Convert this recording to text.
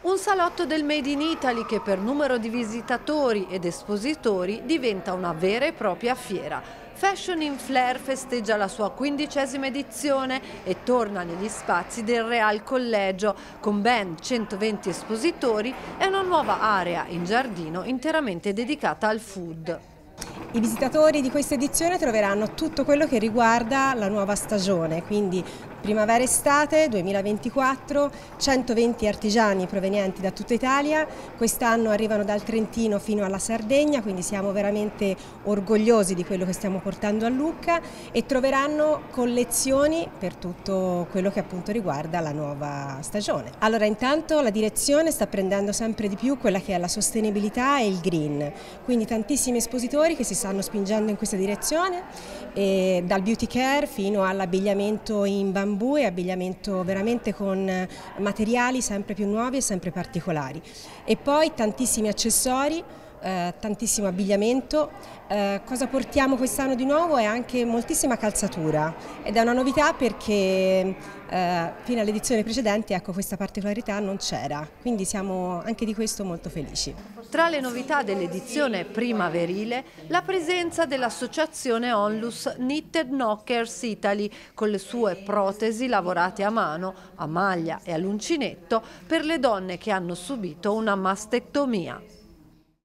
Un salotto del Made in Italy che per numero di visitatori ed espositori diventa una vera e propria fiera. Fashion in Flair festeggia la sua 15ª edizione e torna negli spazi del Real Collegio con ben 120 espositori e una nuova area in giardino interamente dedicata al food. I visitatori di questa edizione troveranno tutto quello che riguarda la nuova stagione, quindi primavera-estate 2024, 120 artigiani provenienti da tutta Italia, quest'anno arrivano dal Trentino fino alla Sardegna, quindi siamo veramente orgogliosi di quello che stiamo portando a Lucca e troveranno collezioni per tutto quello che appunto riguarda la nuova stagione. Allora intanto la direzione sta prendendo sempre di più quella che è la sostenibilità e il green, quindi tantissimi espositori che si stanno spingendo in questa direzione, dal beauty care fino all'abbigliamento in bambù e abbigliamento veramente con materiali sempre più nuovi e sempre particolari. E poi tantissimi accessori, tantissimo abbigliamento. Cosa portiamo quest'anno di nuovo è anche moltissima calzatura ed è una novità perché fino alle edizioni precedenti questa particolarità non c'era, quindi siamo anche di questo molto felici. Tra le novità dell'edizione primaverile, la presenza dell'associazione Onlus Knitted Knockers Italy con le sue protesi lavorate a mano, a maglia e all'uncinetto per le donne che hanno subito una mastectomia.